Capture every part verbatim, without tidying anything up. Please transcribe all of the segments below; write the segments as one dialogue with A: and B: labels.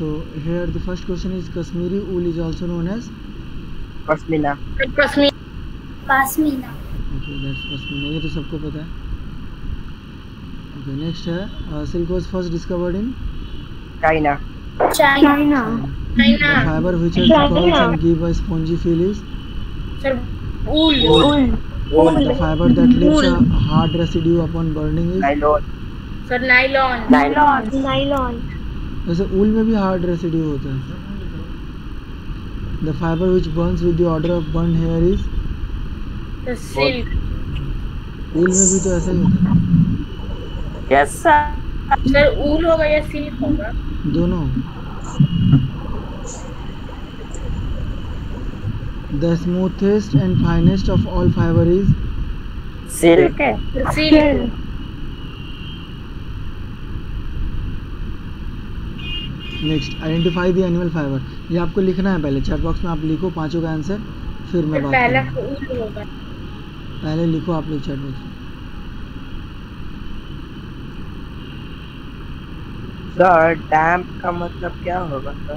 A: So here the first question is Kashmiri wool is also known as
B: pashmina.
C: Pashmina.
A: Okay, that's pashmina, ये तो सबको पता है। Okay, next है uh, silk was first discovered in
B: China.
C: China.
A: The fiber which has curls and give a spongy feel is
C: sir wool।
A: The fiber that leaves a hard residue upon burning is
B: nylon.
C: Sir nylon.
D: Nylon. Nylon.
A: वैसे wool में भी hard residue होता है। The fiber which burns with the odor of burnt hair is
C: sir silk.
A: Wool में भी तो ऐसा ही होता है।
B: Yes sir.
C: सर ऊल होगा या सिल्क होगा?
A: दोनों। The smoothest and finest of all fiber is
B: silk है।
C: Silk.
A: Next identify the animal fiber. ये आपको लिखना है पहले, चैट बॉक्स में आप लिखो पांचों का आंसर, फिर मैं बात
C: पहला
A: करूंगा।
C: ऊल होगा।
A: पहले लिखो आप लोग चैट बॉक्स में।
B: सर डैम्प का मतलब क्या होगा sir?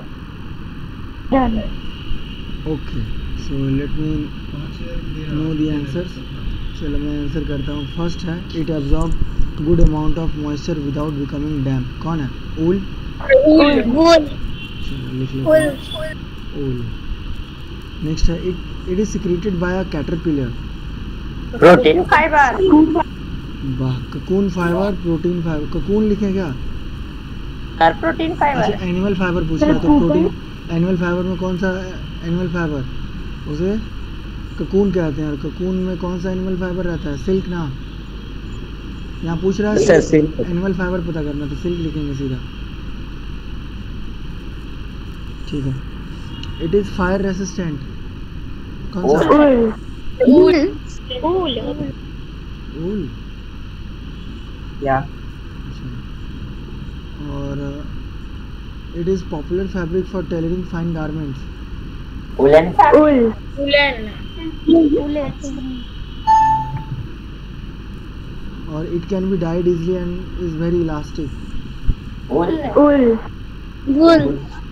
A: Okay, so let me know the answers. चलो मैं आंसर करता हूँ। फर्स्ट है it absorb good amount of moisture without becoming damp. कौन है? ऊल।
C: ऊल। ऊल।
A: चलो लिख लो ऊल। नेक्स्ट है it it is secreted by a caterpillar.
B: Protein fiber.
A: वाह, cocoon fiber, protein fiber. Cocoon लिखें क्या?
B: Sir protein fiber.
A: अच्छा एनिमल फाइबर पूछ रहा है तो प्रोटीन। एनिमल फाइबर में कौन सा एनिमल फाइबर? उसे ककून कहते हैं। और ककून में कौन सा एनिमल फाइबर रहता है? सिल्क ना। यहाँ पूछ रहा है एनिमल फाइबर पता करना, तो सिल्क लिखेंगे सीधा। ठीक है। It is fire resistant. कौन सा?
C: ऊल।
D: ऊल।
A: ऊल।
B: या
A: और it is popular fabric for tailoring fine garments.
B: Woolen.
D: Wool.
C: Woolen.
A: और it can be dyed easily and is very elastic.
B: Wool.
D: Wool.
C: Wool.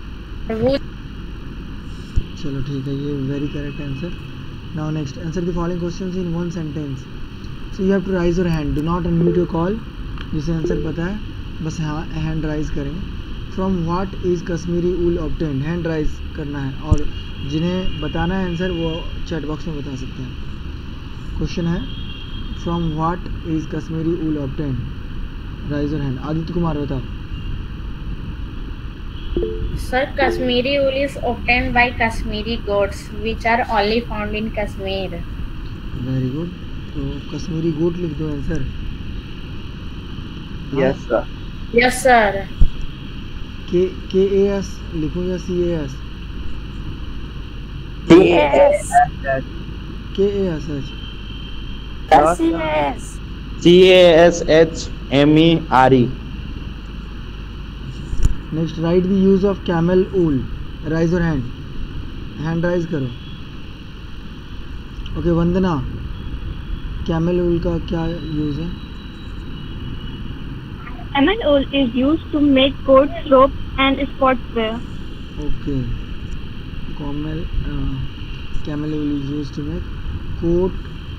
A: चलो ठीक है, ये very correct answer. Now next answer the following questions in one sentence. So you have to rise your hand, do not unmute your call. जिसे answer पता है बस hand rise करें। From what is Kashmiri wool obtained, hand rise करना है। और जिन्हें बताना है आंसर वो चैट बॉक्स में बता सकते हैं। क्वेश्चन है from what is Kashmiri wool obtained, rise your hand. Aditya Kumar बताओ।
C: Sir, Kashmiri wool is obtained by Kashmiri goats, which are only found in Kashmir.
A: Very good. तो कश्मीरी गोट लिख दो answer.
B: Yes sir.
C: Yes, sir.
A: के के A S लिखूं या सी A S?
B: C S.
A: K A S H.
B: C S.
E: C A S H M E R E.
A: Next write the use of camel wool. Rise your hand, hand rise करो। Okay okay, Vandana, camel wool का क्या use है?
D: Camel wool is used to make coats, ropes and sportswear.
A: Okay, camel camel wool is used to make coat,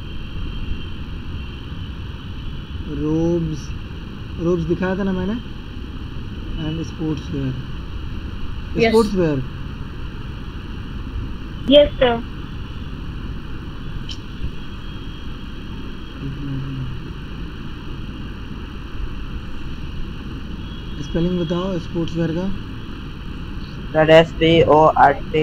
A: robes, robes दिखाया था ना मैंने, and sportswear.
C: Yes.
A: Sportswear.
D: Yes, sir.
A: Spelling बताओ sportswear का।
B: Sir S P O R T.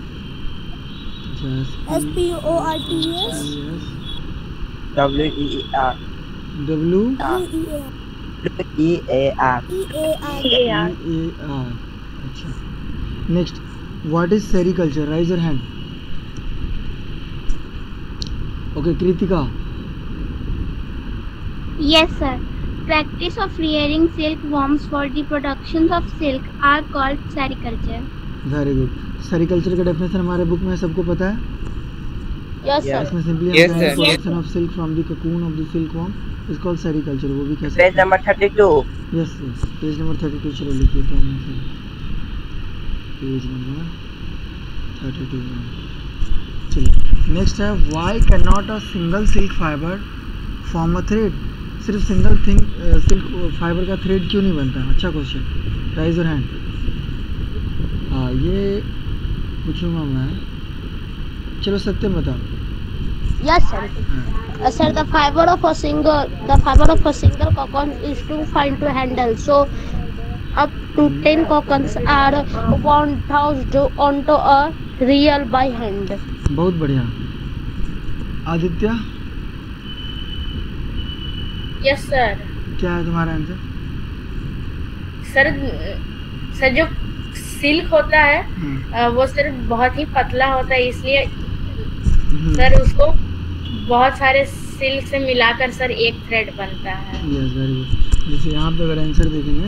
A: S P O R T S
B: W E R.
A: W
B: E A R.
D: E A R.
A: A R. अच्छा, next what is sericulture? Rise your hand. Okay Kritika.
F: Yes, sir. Practice of rearing silkworms for the production of silk are called sericulture.
A: Very good. Sericulture का definition हमारे book में सबको पता है।
D: Yes, sir.
A: इसमें simply
B: Yes,
A: हम
B: sir.
A: Production of silk from the cocoon of the silkworm is called sericulture। वो भी कैसे?
B: Page number thirty two.
A: Yes yes, page number thirty two. चलो लिखिए क्या answer. Page number thirty two में। चलिए नेक्स्ट है, why can not a single silk fiber form a thread. सिर्फ सिंगल थिंग सिल्क फाइबर का थ्रेड क्यों नहीं बनता? अच्छा क्वेश्चन, राइज योर हैंड। हाँ ये पूछूंगा मैं, चलो सत्यम बताओ।
F: Yes, sir. Uh, sir, the fiber of a single, the fiber of a single cocoon is too fine to handle. So, up to ten cocoons are wound onto a reel by hand.
A: बहुत बढ़िया। Aditya,
C: yes sir.
A: क्या है तुम्हारा answer?
C: Sir sir जो silk होता है
A: हाँ।
C: अ, वो सर बहुत ही पतला होता है, इसलिए
A: हम्म,
C: सर उसको बहुत सारे सिल्क से मिलाकर सर एक थ्रेड बनता है।
A: Yes very good. जैसे यहाँ पे अगर आंसर देखेंगे,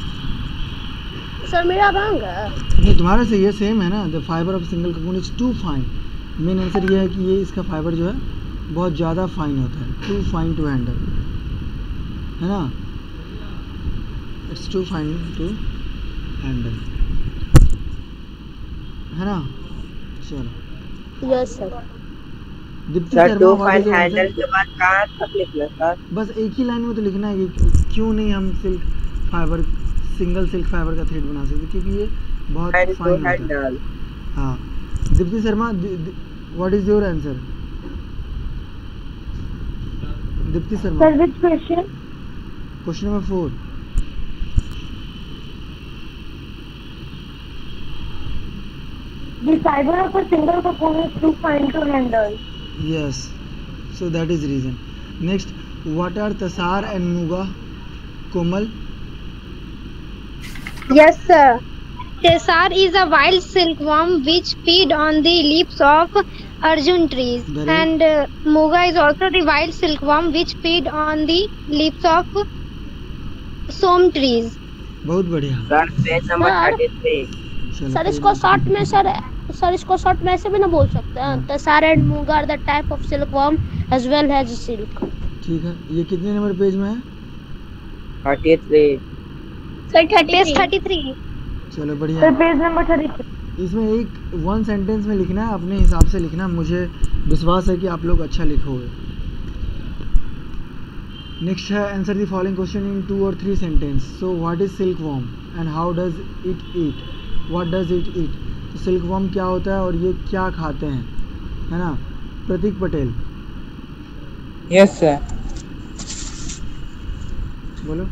F: सर मेरा रंग है।
A: नहीं तुम्हारा से ये सेम है ना, the fiber of single cocoon is too fine. Main answer ये है कि ये इसका फाइबर जो है बहुत ज़्यादा फाइन होता है, टू फाइन टू हैंडल, है ना, it's too fine to handle, है ना। चलो
F: yes sir.
A: Deepti
B: sir
A: Sharma,
B: too
A: what
B: fine
A: is your answer?
B: Handle के बाद कहाँ तक लिखना सर?
A: बस एक ही लाइन में तो लिखना है कि क्यों नहीं हम silk fiber single silk fiber का थ्रेड बना सकते, क्योंकि ये बहुत
B: हैंड टू
A: फाइन होता है।
B: हैंडल।
A: हाँ Deepti Sharma, what is your answer? Deepti Sharma,
D: Sir, which question?
A: Question number four.
D: The fiber of a single cocoon is too fine to handle.
A: Yes, so that is reason. Next, what are Tasar and Muga? Komal?
F: Yes, sir. Tessar is a wild silkworm which feed on the leaves of arjun trees.
A: Very
F: And uh, Muga is also the wild silkworm which feed on the leaves of som trees.
A: बहुत बढ़िया।
B: Sir page number
F: sir.
B: Thirty three.
A: चलो,
F: sir इसको short में sir sir इसको short में ऐसे भी ना बोल सकते हैं। Tessar and Muga are the type of silkworm as well as silk.
A: ठीक है, ये कितने नंबर पेज में है?
B: Thirty three.
F: Sir, page thirty-three.
A: चलो बढ़िया
D: Sir,
A: है।
D: page number thirty-three.
A: इसमें एक वन सेंटेंस में लिखना है, अपने हिसाब से लिखना है, मुझे विश्वास है कि आप लोग अच्छा लिखोगे। नेक्स्ट है, answer the following question in two और three sentence. So what is silkworm and how does it eat? What does it eat? तो सिल्क वॉर्म क्या होता है और ये क्या खाते हैं, है ना। Pratik Patel
G: yes sir.
A: बोलो।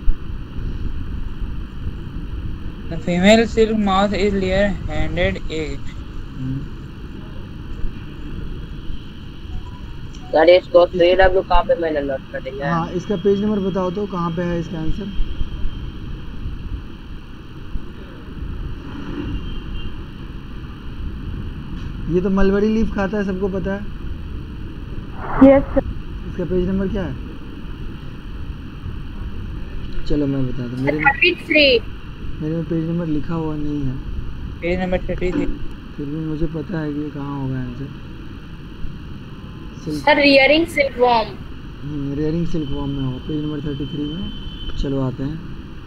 G: The female silk moth is layer-handed egg.
B: Sir इसको थ्री डब्ल्यू कहाँ पे मैंने नोट कर दिया है?
A: हाँ इसका पेज नंबर बताओ तो, कहाँ पे है इसका आंसर? ये तो मलबरी लीफ खाता है, सबको पता है।
D: Yes, sir.
A: इसका पेज नंबर क्या है? चलो मैं बता दूँ, मेरे में
C: थर्टी थ्री।
A: मेरे में पेज नंबर लिखा हुआ नहीं है,
G: पेज नंबर थर्टी थ्री।
A: फिर भी मुझे पता है कि ये कहाँ होगा answer. Silk
C: sir rearing silkworm.
A: Rearing silkworm में होगा, पेज नंबर थर्टी थ्री में। चलो आते हैं,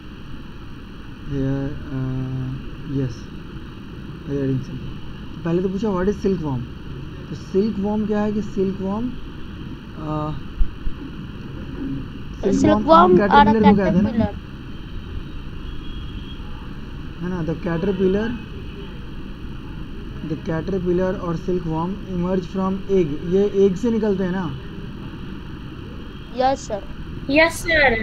A: हेयर यस रेयरिंग सिल्क। पहले तो पूछा व्हाट इज सिल्क वॉर्म। तो सिल्क वॉर्म क्या है कि silk worm
F: Silkworm are a
A: caterpillar को कहते हैं ना,
F: caterpillar.
A: है ना। द कैटरपिलर द कैटरपिलर और silkworm emerge from egg. ये एग से निकलते हैं ना।
F: Yes, sir.
C: Yes sir.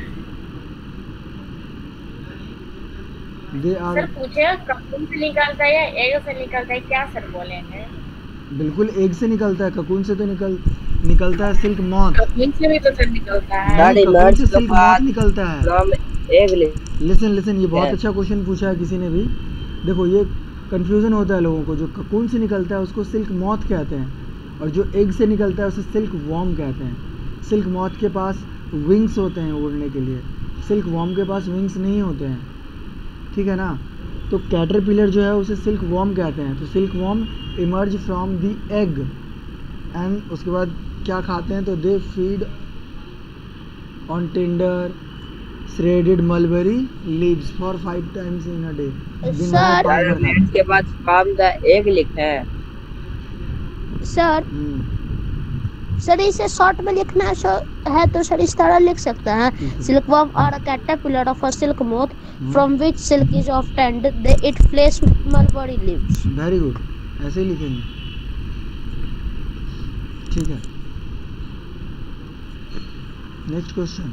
A: They
C: sir
A: are
C: पूछे कपून से निकलता है या एग से निकलता है, क्या सर बोले हैं?
A: बिल्कुल एग से निकलता है, ककून से तो निकल निकलता है सिल्क मॉथ।
C: कपून से भी तो सर निकलता है।
B: सर
A: ककून
B: इमर्ज
A: से
B: के
A: सिल्क मॉथ
B: बाद
A: निकलता है।
B: नाम एग लिख।
A: लिसन लिसन, ये बहुत
B: Yes.
A: अच्छा क्वेश्चन पूछा है किसी ने भी। देखो ये कंफ्यूजन होता है लोगों को, जो ककून से निकलता है उसको सिल्क मॉथ कहते हैं, और जो एग से निकलता है उसे सिल्क वॉर्म कहते हैं। सिल्क मॉथ के पास विंग्स होते हैं उड़ने के लिए, सिल्क वॉर्म के पास विंग्स नहीं होते हैं, ठीक है ना। तो कैटरपिलर जो है उसे सिल्क वॉर्म कहते हैं। तो silkworm emerge from the egg and उसके बाद क्या खाते हैं, तो they feed on tender shredded mulberry leaves for five times in a day. दिन भर में
F: सर
A: पाँच बार खाता
B: इसके बाद स्पर्म द एग लिखा है।
F: सर
A: हम्म,
F: सर इसे शॉर्ट में लिखना है सो- है तो सर इस तरह लिख सकते हैं silkworm are a caterpillar of a silk moth from which silk is obtained they it flesh mulberry leaves.
A: Very good, ऐसे ही लिखेंगे। ठीक है, नेक्स्ट क्वेश्चन।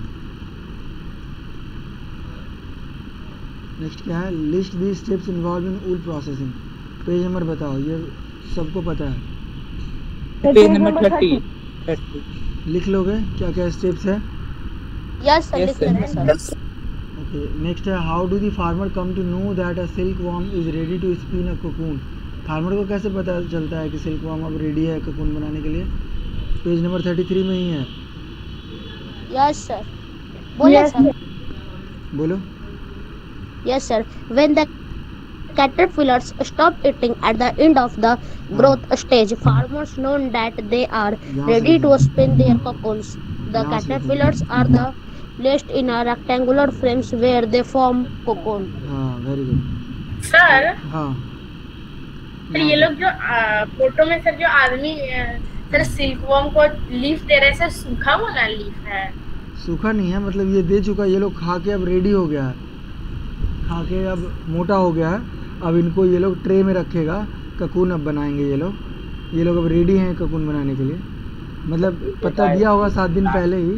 A: नेक्स्ट क्या है? List the steps involved in wool processing. Page number बताओ, ये सबको पता है।
G: पेज नंबर थर्टी थर्टी
A: लिख लोगे क्या क्या स्टेप्स है?
F: यस सर
G: Yes,
F: लिख
G: sir.
F: लेंगे सर।
A: ओके, नेक्स्ट है how do the farmer come to know that a silk worm is ready to spin a cocoon. Farmer को कैसे पता चलता है कि सिल्क वॉर्म अब रेडी है कोकून बनाने के लिए? पेज नंबर थर्टी थ्री में ही है,
F: यस सर बोलिए सर।
A: बोलो।
F: Yes, sir. When the caterpillars stop eating at the end of the growth stage, farmers know that they are
A: यहाँ से
F: ready to
A: लिखेंगे।
F: spin their cocoons. The
A: यहाँ से
F: caterpillars are the placed in a rectangular frames where they form cocoon.
A: हाँ, very good.
C: Sir
A: हाँ,
C: sir ये लोग जो आ, फोटो में सर जो आदमी अ, सर सिल्कवर्म को लीफ दे रहे हैं, सर सूखा वाला लीफ है।
A: सूखा नहीं है, मतलब ये दे चुका है, ये लोग खा के अब रेडी हो गया है, खा के अब मोटा हो गया है। अब इनको ये लोग ट्रे में रखेगा, ककून अब बनाएंगे ये लोग। ये लोग अब रेडी हैं ककून बनाने के लिए, मतलब पता दिया होगा सात दिन पहले ही,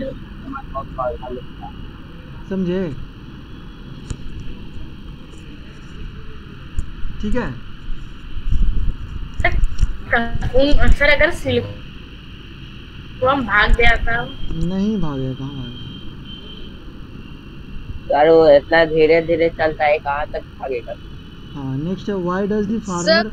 A: समझे? ठीक है,
C: ककून सर अगर सिल्कवर्म भाग गया था
A: नहीं भागेगा, कहाँ भागेगा?
B: यार वो इतना धीरे धीरे चलता है, कहाँ तक भागेगा?
A: हाँ, नेक्स्ट है why does the farmer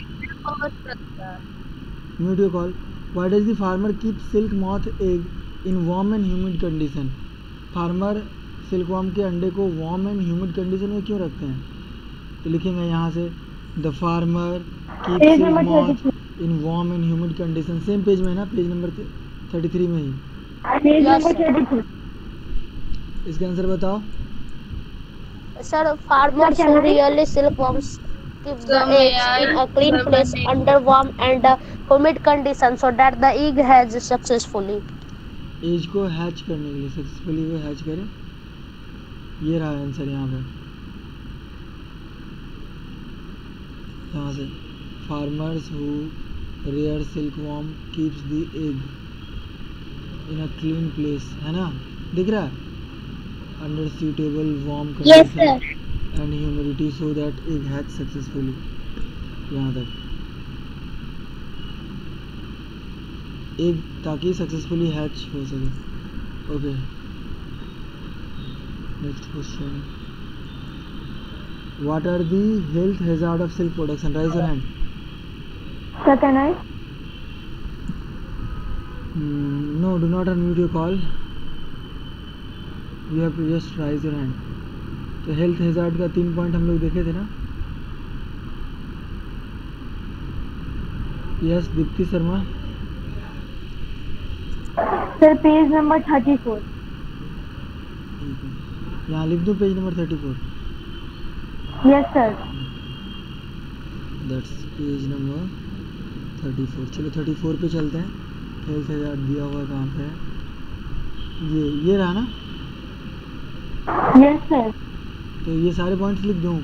A: mute your call why does the farmer keep silk moth egg in warm and humid condition. Farmer silkworm के अंडे को वार्म एंड ह्यूमिड कंडीशन में क्यों रखते हैं? तो लिखेंगे यहाँ से the farmer keep
D: page
A: silk
D: number
A: moth
D: thirty
A: in warm and humid condition. Same page में है ना, पेज नंबर थर्टी थ्री में ही।
D: Page
F: Yes,
D: number
F: sir.
D: Thirty three.
A: इसका आंसर बताओ।
F: Sir, farmers who really silkworms keep the eggs in a clean place under warm and uh, humid conditions so that the egg hatches successfully.
A: Eggs को hatch करने के लिए successfully वो hatch करें। ये रहा आंसर यहाँ पे, यहाँ से farmers who rear silkworm keeps the egg in a clean place, है ना, दिख रहा है? Under suitable warm
F: Yes,
A: condition and humidity so that egg hatch successfully। यहाँ तक एग ताकि सक्सेसफुली हैच हो सके। Okay, next question what are the health hazard of silk production? Rise your hand.
D: Sir, can I?
A: No, do not unmute your call, you have to just rise your hand. तो health hazard का तीन point हम लोग देखे थे ना। Yes, Deepti Sharma.
D: Sir, page number thirty four.
A: ठीक है, यहाँ लिख दो page number thirty four.
D: Yes, sir.
A: That's page number thirty four. चलो थर्टी फोर पे चलते हैं। हेल्थ हैजार्ड दिया हुआ है कहाँ पे है? ये ये रहा ना।
D: Yes, sir.
A: तो ये सारे पॉइंट्स लिख दूँ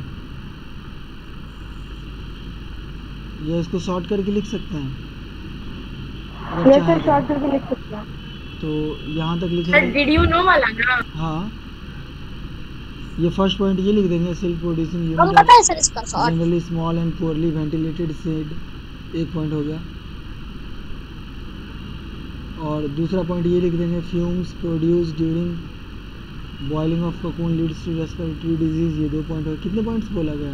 A: या इसको शॉर्ट करके लिख सकते हैं? अगर
D: Yes, sir.
A: चाहें
D: शॉर्ट करके लिख सकते हैं।
A: तो यहाँ तक
C: सर
A: लिखेंगे।
C: डिड यू नो वाला ना।
A: हाँ, ये फर्स्ट पॉइंट ये लिख देंगे, सिल्क प्रोड्यूसिंग
F: हम
A: यूनिट
F: पता है सर इसका short.
A: Generally small and poorly ventilated shed, एक पॉइंट हो गया। और दूसरा पॉइंट ये लिख देंगे fumes produce during boiling of cocoon leads to respiratory disease, ये दो पॉइंट हो गए। कितने पॉइंट्स बोला गया?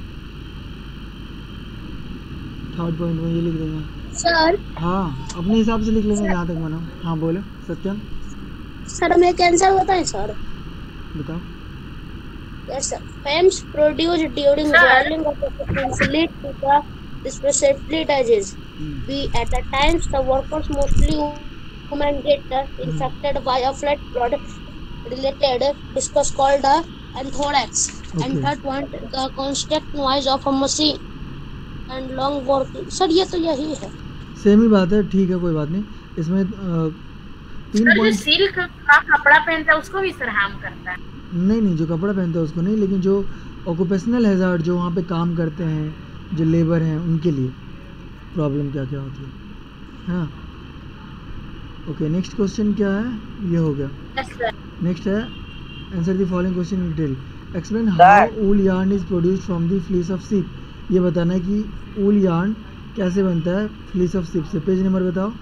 A: थर्ड पॉइंट में ये लिख देंगे।
F: सर
A: हाँ, अपने हिसाब से लिख लेंगे जहाँ तक मानो। हाँ बोलो सत्यम,
F: सर हमें कैंसर होता है सर।
A: बताओ।
F: Yes, sir. Flames produced during
C: Sir.
F: boiling of the cocoons lead to the respiratory disease. We at the times the workers, mostly women, get uh, infected by a flat blood related discuss called the anthorax.
A: Okay.
F: And third one the constant noise of a machine and long working. Sir ये तो यही है.
A: Same ही बात है, ठीक है कोई बात नहीं. इसमें अ, तीन
C: सर जो
A: पॉइंट
C: सिल्क का कपड़ा पहनता है उसको भी सर हार्म करता है.
A: नहीं नहीं, जो कपड़ा पहनते हैं उसको नहीं, लेकिन जो ऑक्यूपेशनल हैजार्ड जो वहाँ पे काम करते हैं, जो लेबर हैं, उनके लिए प्रॉब्लम क्या क्या होती है, हाँ. ओके, नेक्स्ट क्वेश्चन क्या है, ये हो गया.
C: Yes sir.
A: नेक्स्ट है answer the following question in detail. Explain
B: Sir.
A: How wool yarn is produced from the fleece of sheep. ये बताना है कि ऊल यार्न कैसे बनता है फ्लीस ऑफ सीप से. पेज नंबर बताओ.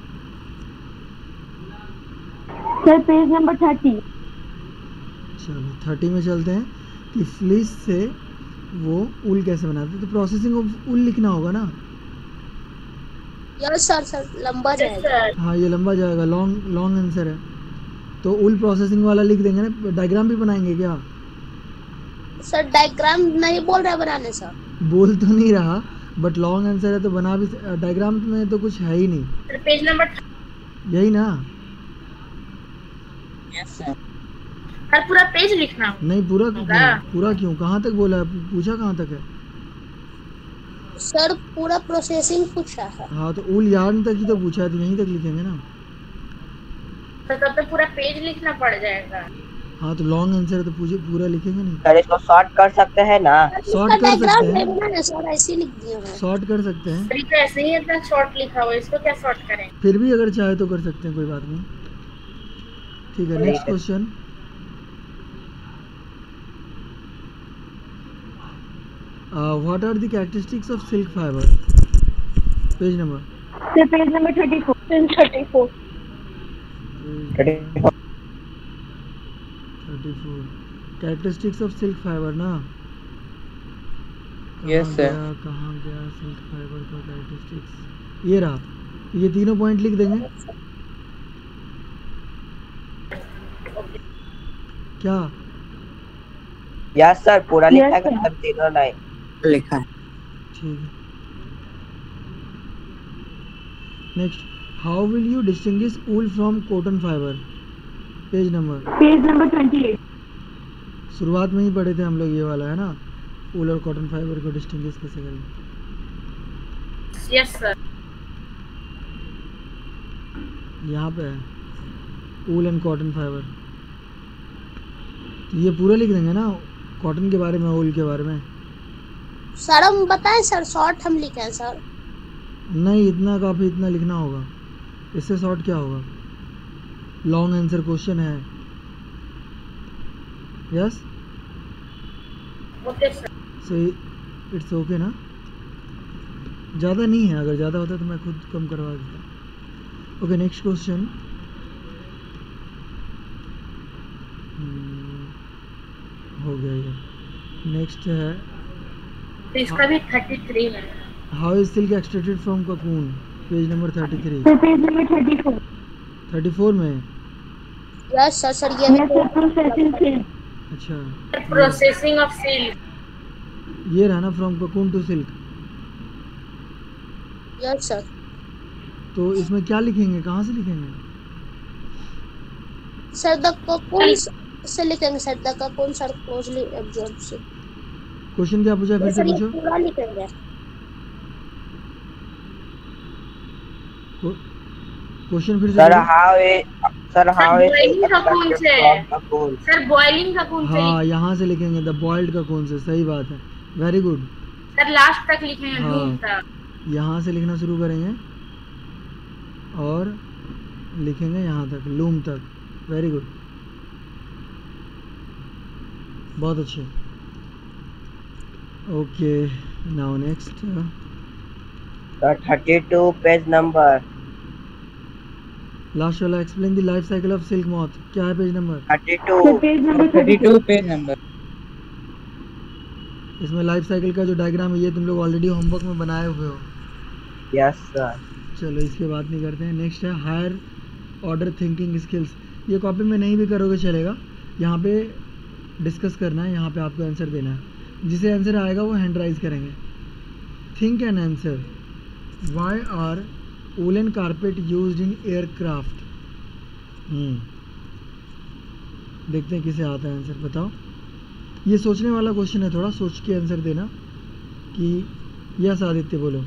D: Sir page number thirty.
A: चलो थर्टी में चलते हैं कि फ्लीस से वो ऊल कैसे बनाते हैं. तो प्रोसेसिंग ऑफ ऊल लिखना होगा ना.
F: यस सर सर लंबा
C: यस
F: जाएगा.
C: सर.
A: हाँ, ये लंबा जाएगा, लॉन्ग लॉन्ग आंसर है. तो ऊल प्रोसेसिंग वाला लिख देंगे ना. डायग्राम भी बनाएंगे क्या?
F: सर डायग्राम नहीं बोल रहा बनाने सर.
A: बोल तो नहीं रहा, बट लॉन्ग आंसर है तो बना भी. डायग्राम में तो कुछ है ही नहीं,
C: सर पेज नंबर
A: यही ना.
G: Yes sir.
C: सर पूरा पेज लिखना होगा.
A: नहीं पूरा
C: होगा।
A: क्यों? पूरा क्यों? कहाँ तक बोला है? पूछा कहाँ तक है?
F: सर पूरा प्रोसेसिंग पूछा है.
A: हाँ, तो ऊल यार्न तक ही तो पूछा है, तो यहीं तक लिखेंगे ना.
C: तो तब तो पूरा पेज लिखना पड़ जाएगा.
A: हाँ, तो लॉन्ग आंसर है तो पूछे पूरा लिखेंगे नहीं.
B: सर इसको शॉर्ट कर सकते हैं ना?
A: शॉर्ट कर
F: डायग्राम
A: सकते
F: नहीं
A: हैं,
F: बनाना सर, ऐसे ही लिख दिए हैं.
A: शॉर्ट कर सकते हैं.
C: सर ये तो ऐसे ही इतना शॉर्ट लिखा हुआ है, इसको क्या शॉर्ट करें.
A: फिर भी अगर चाहे तो कर सकते हैं, कोई बात नहीं. ठीक है, next question. What are the characteristics of silk fibre. Page number.
D: Sir page number thirty four. Thirty four.
A: Thirty four. Characteristics of silk fibre ना.
G: Yes,
A: कहाँ
G: sir.
A: गया, कहाँ गया सिल्क फाइबर का कैरेक्टरिस्टिक्स. ये रहा. ये तीनों पॉइंट लिख देंगे क्या?
B: यस सर, पूरा
D: Yes,
B: लिखा है
D: sir.
B: सब तीनों लाइन
G: लिखा है.
A: ठीक है. Next, how will you distinguish wool from cotton fibre. Page number.
D: Page number twenty eight.
A: शुरुआत में ही पढ़े थे हम लोग ये वाला, है ना. वूल और कॉटन फाइबर को डिस्टिंग्विश कैसे करेंगे.
C: Yes sir.
A: यहाँ पे है वूल एंड कॉटन फाइबर. तो ये पूरा लिख देंगे ना, कॉटन के बारे में, वूल के बारे में.
F: सर हम बताएं सर, शॉर्ट हम लिखे हैं सर.
A: नहीं, इतना काफ़ी, इतना लिखना होगा. इससे शॉर्ट क्या होगा? लॉन्ग आंसर क्वेश्चन है. Yes,
C: okay sir.
A: So it's okay ना. ज़्यादा नहीं है, अगर ज़्यादा होता तो मैं खुद कम करवा देता. Okay, next question. हो गया ये. नेक्स्ट है,
C: तो इसका भी थर्टी थ्री में.
A: How is silk extracted from cocoon. Page number thirty three.
D: Sir page number thirty four.
A: Thirty four में.
F: यस सर सर ये
D: यस सर प्रोसेसिंग से.
A: अच्छा,
C: प्रोसेसिंग ऑफ सिल्क.
A: ये रहा ना, from cocoon to silk.
F: Yes sir.
A: तो इसमें क्या लिखेंगे, कहाँ से लिखेंगे?
F: सर द cocoon से लिखेंगे sir. The cocoon sir closely absorbs.
A: Question क्या पूछा, फिर से
F: सर ये
A: पूछो.
F: पूरा लिखेंगे.
A: क्वेश्चन फिर से
B: सर
A: बोलो.
B: How is sir how is
C: boiling का कौन से है? सर बॉइलिंग का कौन से
A: हाँ,
C: लिखें?
A: यहाँ से लिखेंगे द बॉइल्ड का कौन से. सही बात है, वेरी गुड.
C: सर लास्ट तक लिखेंगे.
A: हाँ.
C: लूम तक.
A: यहाँ से लिखना शुरू करेंगे और लिखेंगे यहाँ तक, लूम तक. वेरी गुड, बहुत अच्छे. Okay, now next.
B: Sir thirty two page number.
A: Last वाला, explain the life cycle of silk moth. क्या है page number?
B: Thirty
D: sir
B: two.
D: Page number
G: thirty
D: thirty
G: two page number.
A: इसमें life cycle का जो diagram है ये तुम लोग ऑलरेडी होमवर्क में बनाए हुए हो.
B: Yes sir.
A: चलो इसकी बात नहीं करते हैं. नेक्स्ट है हायर ऑर्डर थिंकिंग स्किल्स. ये कॉपी में नहीं भी करोगे चलेगा, यहाँ पे डिस्कस करना है, यहाँ पे आपको आंसर देना है. जिसे आंसर आएगा वो हैंड राइज करेंगे. Think an answer. Why are woollen carpet used in aircraft. देखते हैं किसे आता है आंसर, बताओ। ये सोचने वाला क्वेश्चन है, थोड़ा सोच के आंसर देना कि यस आदित्य बोलो।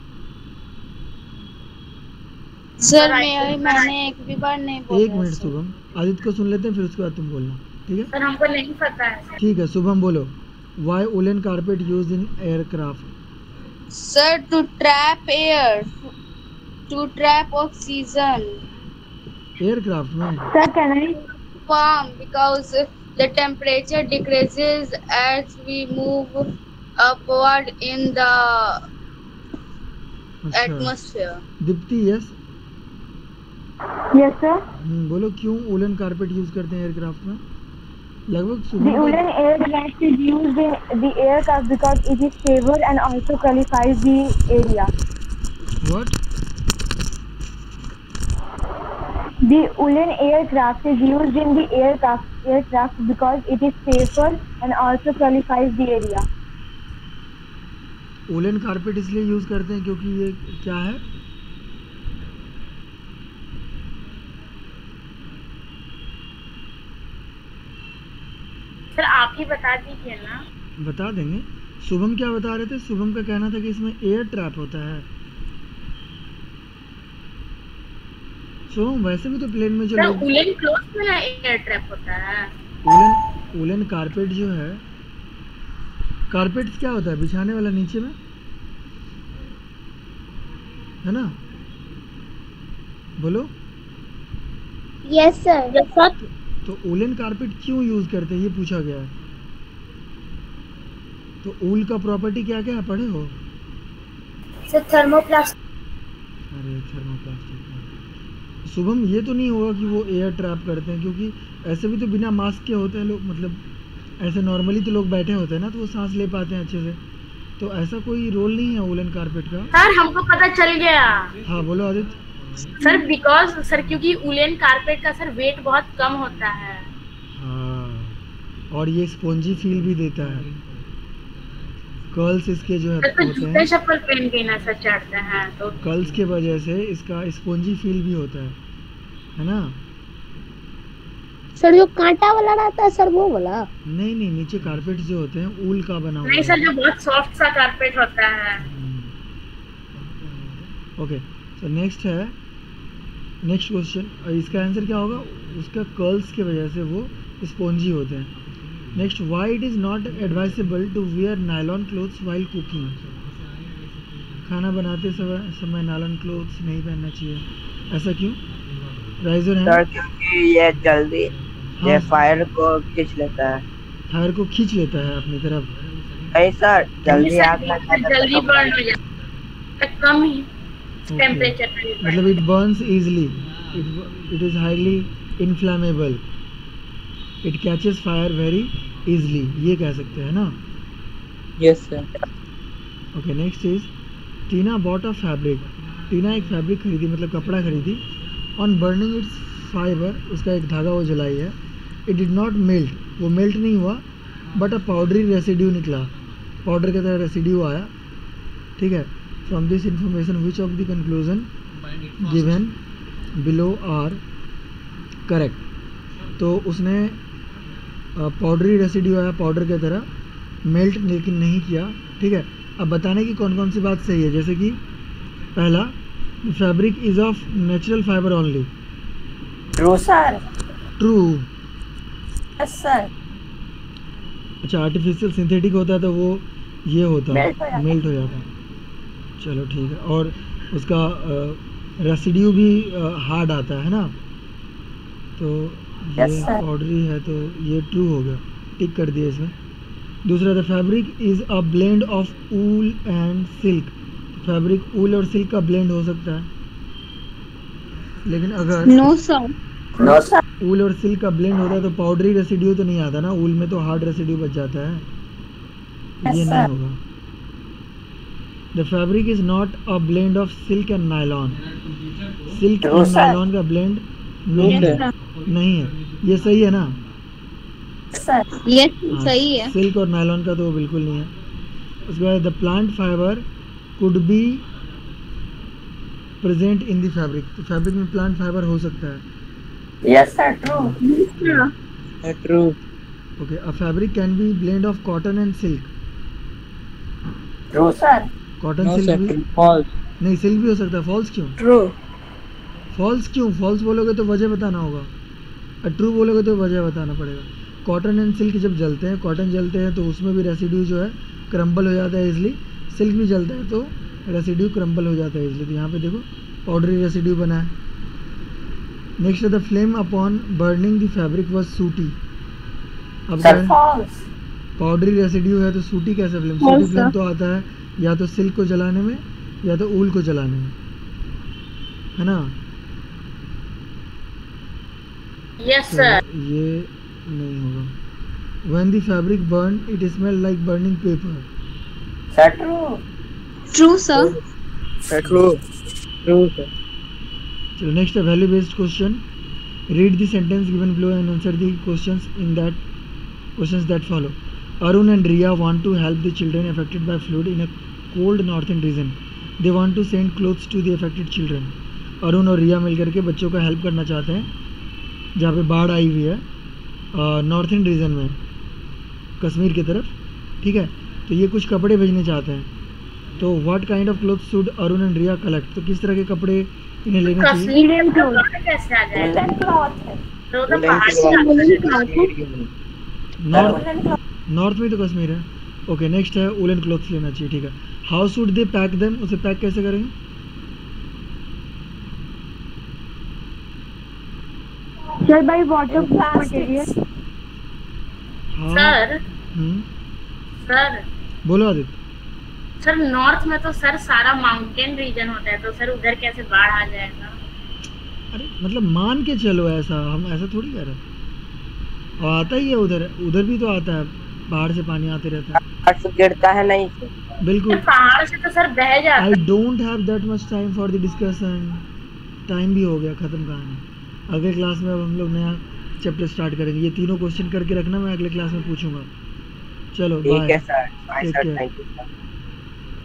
F: सर मैं मैंने एक भी बार नहीं बोला।
A: एक मिनट शुभम, आदित्य को सुन लेते हैं फिर उसके बाद तुम बोलना, ठीक है?
C: सर हमको नहीं पता है।
A: ठीक है शुभम बोलो। Why woollen carpet use in aircraft?
F: Sir, to trap air, to trap oxygen.
A: Aircraft में?
D: Sir, can I?
F: Farm, because the temperature decreases as we move upward in the
A: अच्छा।
F: atmosphere.
A: Deepti yes?
D: Yes, sir.
A: हम्म, बोलो क्यों woollen carpet use करते हैं aircraft में? लगभग
D: The
A: Shubham को-
D: woolen aircraft is used in the aircraft because it is safer and also qualifies the area.
A: What?
D: The woolen aircraft is used in the aircraft aircraft because it is safer and also qualifies the area.
A: Woollen carpet इसलिए use करते हैं क्योंकि ये क्या है?
C: Sir आप ही बता दीजिए ना।
A: बता देंगे। शुभम क्या बता रहे थे? शुभम का कहना था कि इसमें एयर ट्रैप होता है। शुभम वैसे भी तो प्लेन में जो
C: सर
A: लोग
C: वुलन क्लोथ में ना एयर ट्रैप होता है।
A: वुलन वुलन कारपेट जो है, कारपेट क्या होता है? बिछाने वाला नीचे में, है ना? बोलो।
F: Yes, sir. Yes, sir.
A: तो वुलन कारपेट क्यों यूज करते हैं ये पूछा गया है। तो ऊल का प्रॉपर्टी क्या क्या है, पढ़े हो?
C: Sir thermoplast.
A: अरे थर्मोप्लास्टिक। शुभम ये तो नहीं होगा कि वो एयर ट्रैप करते हैं, क्योंकि ऐसे भी तो बिना मास्क के होते हैं लोग, मतलब ऐसे नॉर्मली तो लोग बैठे होते हैं ना, तो वो सांस ले पाते हैं अच्छे से। तो ऐसा कोई रोल नहीं है वुलन कारपेट का।
C: सर हमको पता चल गया।
A: हाँ बोलो आदित्य।
C: सर बिकॉज सर क्योंकि वुलन कारपेट का सर वेट बहुत कम होता है।
A: हाँ, और ये स्पॉन्जी फील भी देता है। कर्ल्स इसके जो है
C: सर तो
A: होते
C: जूते
A: हैं,
C: चप्पल पहन के ना सर चढ़ते हैं तो
A: कर्ल्स के वजह से इसका स्पॉन्जी फील भी होता है, है ना?
F: सर जो कांटा वाला रहता है सर वो वाला?
A: नहीं नहीं, नीचे कारपेट जो होते हैं ऊल का बना हुआ
C: नहीं
A: है।
C: सर जो बहुत सॉफ्ट सा कारपेट होता है।
A: ओके, तो नेक्स्ट है, नेक्स्ट क्वेश्चन। इसका आंसर क्या होगा? उसका कर्ल्स की वजह से वो स्पॉन्जी होते हैं। Next, why it is not advisable to wear nylon clothes while cooking? खाना बनाते समय समय नायलॉन क्लोथ्स नहीं पहनना चाहिए, ऐसा क्यों? Raise your
B: sir
A: hand.
B: क्योंकि ये जल्दी ये
A: हाँ।
B: फायर को खींच लेता है।
A: फायर को खींच लेता है अपनी तरफ।
B: नहीं सर, जल्दी
C: सर,
B: आग लग जाता है
C: जल्दी
B: तो
C: बर्न हो जाता है, कम ही
A: Okay.
C: टेम्परेचर पे।
A: मतलब it burns easily, it is highly inflammable, it catches fire very easily, ये कह सकते हैं ना?
G: Yes, sir.
A: Okay, next is Tina bought a fabric. Tina एक फैब्रिक खरीदी, मतलब कपड़ा खरीदी। ऑन बर्निंग इट्स फाइबर, उसका एक धागा वो जलाई है। इट डिड नॉट मेल्ट, वो मेल्ट नहीं हुआ, बट अ पाउडरी रेसिड्यू निकला, पाउडर की तरह रेसिड्यू आया, ठीक है। From this information which of the conclusion given below are correct? तो उसने पाउडरी रेसिड्यू आया, पाउडर की तरह, मेल्ट लेकिन नहीं किया, ठीक है। अब बताने की कौन कौन सी बात सही है, जैसे कि पहला, the fabric is of natural fibre only.
B: True sir.
A: True.
B: Yes sir.
A: अच्छा, आर्टिफिशियल सिंथेटिक होता है तो वो ये होता
B: Melt हो
A: है,
B: जाता
A: मेल्ट हो जाता है। चलो ठीक है, और उसका रेसिड्यू भी हार्ड आता है ना, तो ये
B: Yes, sir.
A: पाउडरी है तो ये ट्रू हो गया, टिक कर दिया इसमें। दूसरा, the fabric is a blend of wool and silk. Fabric wool और सिल्क का ब्लेंड हो सकता है, लेकिन अगर
F: no sir.
B: No sir.
A: Wool और सिल्क का ब्लेंड होता है तो पाउडरी रेसिड्यू तो नहीं आता ना, ऊल में तो हार्ड रेसिड्यू बच जाता है, ये नहीं होगा। The fabric is not a blend of silk and nylon. Silk
B: True,
A: और
B: sir.
A: नायलॉन का ब्लेंड नहीं
G: True,
A: है, नहीं है, ये सही है ना?
B: सर।
F: ये
A: हाँ,
F: सही है।
A: सिल्क और नायलॉन का तो वो बिल्कुल नहीं है। उसके बाद, the plant fibre could be present in the fabric. तो फैब्रिक में प्लांट फाइबर हो सकता है।
B: Yes sir, true.
G: True
A: Okay, a fabric can be blend of cotton and silk.
B: True sir
A: Cotton
G: no
A: silk
G: sir
A: भी
G: false
A: नहीं, silk भी हो सकता है। फॉल्स क्यों?
B: ट्रू
A: फॉल्स क्यों? फॉल्स बोलोगे तो वजह बताना होगा, और ट्रू बोलोगे तो वजह बताना पड़ेगा। कॉटन एंड सिल्क जब जलते हैं, कॉटन जलते हैं तो उसमें भी रेसिड्यू जो है क्रम्बल हो जाता है इजली। सिल्क भी जलता है तो रेसिड्यू क्रम्बल हो जाता है इजली। तो यहाँ पे देखो पाउडरी रेसिड्यू बना है। Next the flame upon burning the fabric was sooty. अब क्या
B: सर
A: है?
B: फॉल्स
A: पाउडरी रेसिड्यू है तो सूटी कैसे फ्लेम? सूटी फ्लेम तो आता है या तो सिल्क को जलाने में या तो ऊल को जलाने में, है ना?
C: यस
A: तो
C: सर।
A: ये नहीं होगा। When the fabric burn, it smell like burning paper.
B: Sir true
H: True, sir.
B: Sir true
G: true sir
A: So next a value based question. Read the sentence given below and answer the questions in that questions that follow. Arun and Riya want to help the children affected by flood in a cold northern region. They want to send clothes to the affected children. Arun और रिया मिलकर के बच्चों का help करना चाहते हैं जहाँ पे बाढ़ आई हुई है नॉर्थन रीजन में, कश्मीर की तरफ, ठीक है? तो ये कुछ कपड़े भेजने चाहते हैं। तो what kind of clothes should Arun and Riya collect? तो किस तरह के कपड़े इन्हें लेने चाहिए?
C: कश्मीर में तो बाढ़ कैसे आ जाएगा? तो तो पहाड़ से
A: नॉर्थ नॉर्थ में तो कश्मीर है। ओके नेक्स्ट है वुलन क्लॉथ्स लेना चाहिए, ठीक है? How should they pack them? उसे पैक कैसे करेंगे?
D: Sir, by waterproof material.
A: हाँ
C: सर
A: हम्म,
C: सर
A: बोलो आदित्य।
C: सर नॉर्थ में तो सर सारा माउंटेन रीजन होता है, तो सर उधर कैसे बाढ़ आ जाएगा?
A: अरे मतलब मान के चलो, ऐसा हम ऐसा थोड़ी कह रहे हैं। और आता ही है उधर, उधर भी तो आता है, पहाड़ से पानी आते रहता है।
B: अर्थ गिरता है नहीं
A: बिल्कुल।
C: पहाड़ से तो सर बह जाता
A: आई
C: है।
A: Don't have that much time for the discussion. Time भी हो गया, ख़त्म कहानी। अगले क्लास में अब हम लोग नया चैप्टर स्टार्ट करेंगे। ये तीनों क्वेश्चन करके रखना, मैं अगले क्लास में पूछूंगा। चलो
B: ठीक
A: बाय,
B: है sir bye
A: take
B: sir
A: care.
B: Thank you sir.